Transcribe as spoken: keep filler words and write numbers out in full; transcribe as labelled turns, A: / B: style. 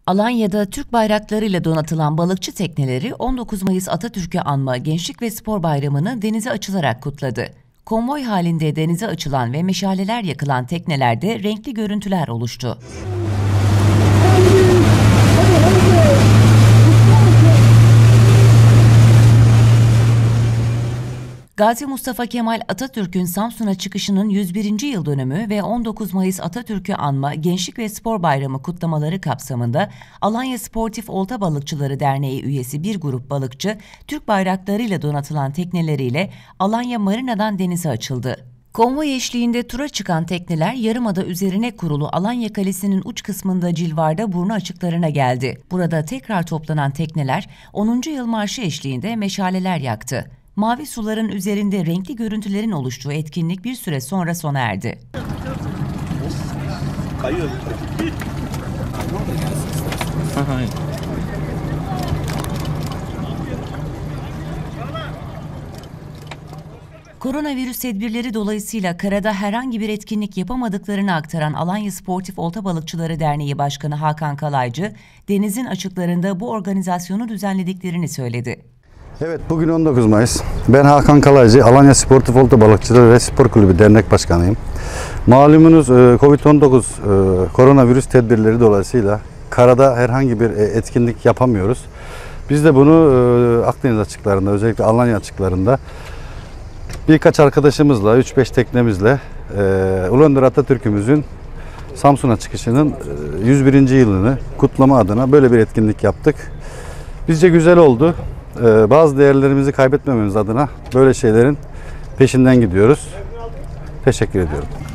A: Alanya'da Türk bayraklarıyla donatılan balıkçı tekneleri on dokuz Mayıs Atatürk'ü anma Gençlik ve Spor Bayramı'nı denize açılarak kutladı. Konvoy halinde denize açılan ve meşaleler yakılan teknelerde renkli görüntüler oluştu. Gazi Mustafa Kemal Atatürk'ün Samsun'a çıkışının yüz birinci yıl dönümü ve on dokuz Mayıs Atatürk'ü anma Gençlik ve Spor Bayramı kutlamaları kapsamında Alanya Sportif Olta Balıkçıları Derneği üyesi bir grup balıkçı, Türk bayraklarıyla donatılan tekneleriyle Alanya Marina'dan denize açıldı. Konvoy eşliğinde tura çıkan tekneler yarımada üzerine kurulu Alanya Kalesi'nin uç kısmında Cilvar'da burnu açıklarına geldi. Burada tekrar toplanan tekneler onuncu yıl marşı eşliğinde meşaleler yaktı. Mavi suların üzerinde renkli görüntülerin oluştuğu etkinlik bir süre sonra sona erdi.
B: Kayıyor.
A: Koronavirüs tedbirleri dolayısıyla karada herhangi bir etkinlik yapamadıklarını aktaran Alanya Sportif Olta Balıkçıları Derneği Başkanı Hakan Kalaycı, denizin açıklarında bu organizasyonu düzenlediklerini söyledi.
C: Evet, bugün on dokuz Mayıs. Ben Hakan Kalaycı, Alanya Sportif Olta Balıkçıları ve Spor Kulübü Dernek Başkanıyım. Malumunuz kovid on dokuz koronavirüs tedbirleri dolayısıyla karada herhangi bir etkinlik yapamıyoruz. Biz de bunu Akdeniz açıklarında, özellikle Alanya açıklarında birkaç arkadaşımızla, üç beş teknemizle Ulu Önder Atatürk'ümüzün Samsun'a çıkışının yüz birinci yılını kutlama adına böyle bir etkinlik yaptık. Bizce güzel oldu. Bazı değerlerimizi kaybetmememiz adına böyle şeylerin peşinden gidiyoruz. Teşekkür ediyorum.